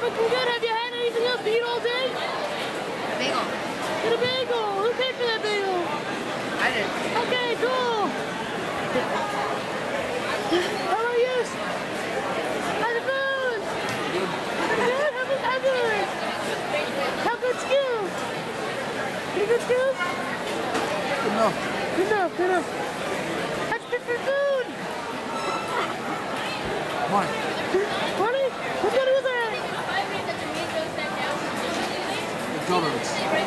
looking good. Have you had anything else to eat all day? A bagel. Get a bagel. Who paid for that bagel? I did. Okay, cool. How about you? How's the food? Good. Good? How good? How good skills? Pretty good skills? Good enough. Good enough, good enough. That's good for food. Mine. Honey? What money was that? The government.